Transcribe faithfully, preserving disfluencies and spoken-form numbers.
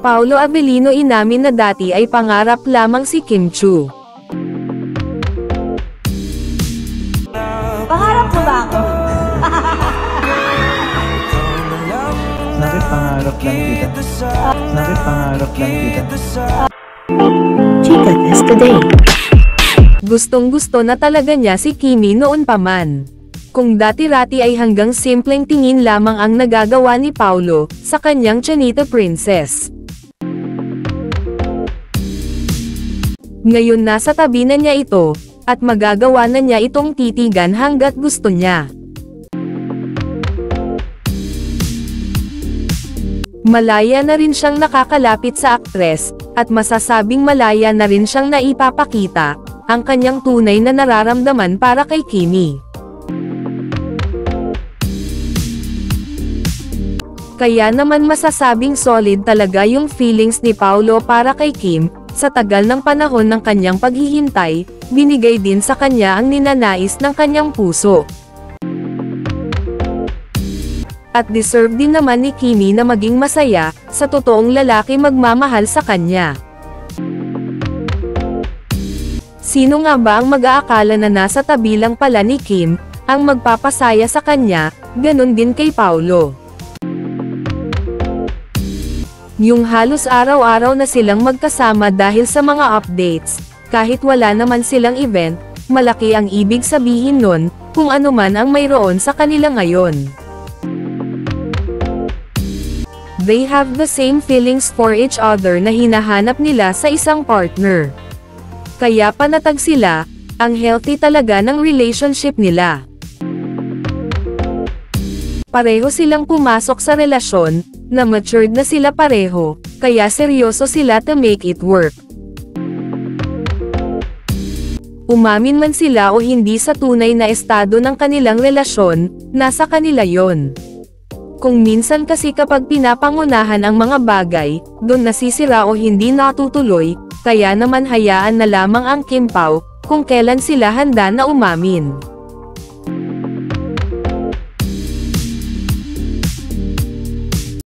Paolo Avellino inamin na dati ay pangarap lamang si Kim Chiu. Pangarap mo ba ako? Bakit pangarap lang kita? Bakit pangarap lang kita? Chika Test Today. Gustong-gusto na talaga niya si Kimi noon pa man. Kung dati-rati ay hanggang simpleng tingin lamang ang nagagawa ni Paolo sa kanyang Chanita Princess. Ngayon nasa tabi na niya ito, at magagawa na niya itong titigan hanggat gusto niya. Malaya na rin siyang nakakalapit sa aktres, at masasabing malaya na rin siyang naipapakita ang kanyang tunay na nararamdaman para kay Kimi. Kaya naman masasabing solid talaga yung feelings ni Paolo para kay Kim. Sa tagal ng panahon ng kanyang paghihintay, binigay din sa kanya ang ninanais ng kanyang puso. At deserve din naman ni Kimi na maging masaya, sa totoong lalaki magmamahal sa kanya. Sino nga ba ang mag-aakala na nasa tabi lang pala ni Kim, ang magpapasaya sa kanya, ganun din kay Paolo. Yung halos araw-araw na silang magkasama dahil sa mga updates, kahit wala naman silang event, malaki ang ibig sabihin nun, kung ano man ang mayroon sa kanila ngayon. They have the same feelings for each other na hinahanap nila sa isang partner. Kaya panatag sila, ang healthy talaga ng relationship nila. Pareho silang pumasok sa relasyon, na matured na sila pareho, kaya seryoso sila to make it work. Umamin man sila o hindi sa tunay na estado ng kanilang relasyon, nasa kanila yon. Kung minsan kasi kapag pinapangunahan ang mga bagay, doon nasisira o hindi natutuloy, kaya naman hayaan na lamang ang Kim Pao, kung kailan sila handa na umamin.